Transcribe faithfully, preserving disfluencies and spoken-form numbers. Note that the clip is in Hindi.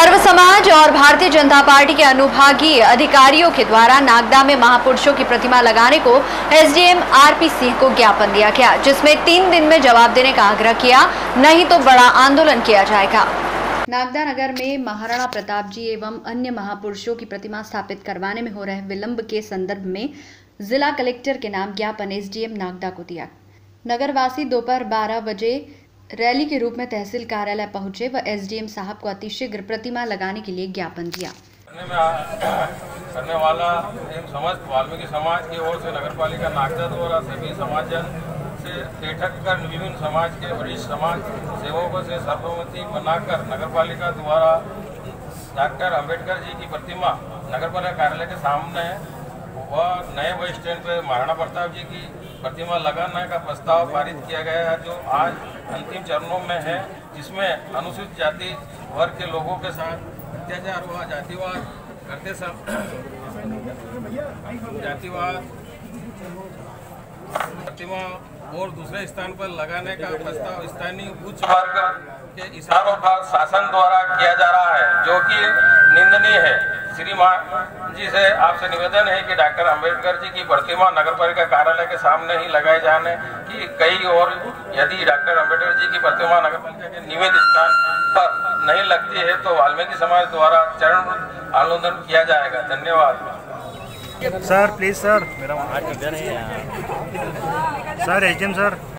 सर्व समाज और भारतीय जनता पार्टी के अनुभागीय अधिकारियों के द्वारा नागदा में महापुरुषों की प्रतिमा लगाने को एसडीएम आरपी सिंह को ज्ञापन दिया गया, जिसमें तीन दिन में जवाब देने का आग्रह किया, नहीं तो बड़ा आंदोलन किया जाएगा। नागदा नगर में महाराणा प्रताप जी एवं अन्य महापुरुषों की प्रतिमा स्थापित करवाने में हो रहे विलंब के संदर्भ में जिला कलेक्टर के नाम ज्ञापन एसडीएम नागदा को दिया। नगरवासी दोपहर बारह बजे रैली के रूप में तहसील कार्यालय पहुंचे व एसडीएम साहब को अतिशीघ्र प्रतिमा लगाने के लिए ज्ञापन दिया। करने वाला एवं समस्त वाल्मीकि समाज की ओर से नगरपालिका नागदा द्वारा सभी समाजजन से बैठक कर विभिन्न समाज के वरिष्ठ समाज सेवकों से सर्वसम्मति बनाकर नगरपालिका द्वारा डॉक्टर अंबेडकर जी की प्रतिमा नगरपालिका कार्यालय के सामने व नए बस स्टैंड पर महाराणा प्रताप जी की प्रतिमा लगाने का प्रस्ताव पारित किया गया है, जो आज अंतिम चरणों में है, जिसमें अनुसूचित जाति वर्ग के लोगों के साथ अत्याचार हुआ, जातिवाद करते समय जातिवाद प्रतिमा और दूसरे स्थान पर लगाने का प्रस्ताव स्थानीय उच्च वर्ग के इशारों पर शासन द्वारा किया जा रहा है, जो कि निंदनीय है। श्रीमान जी से आपसे निवेदन है कि डॉक्टर अंबेडकर जी की प्रतिमा नगरपालिका कार्यालय के सामने ही लगाए जाने की कई और यदि डॉक्टर अंबेडकर जी की प्रतिमा नगरपालिका के निवेद स्थान पर नहीं लगती है तो वाल्मीकि समाज द्वारा चरण आंदोलन किया जाएगा। धन्यवाद। सर प्लीज सर, मेरा सर एचएम सर।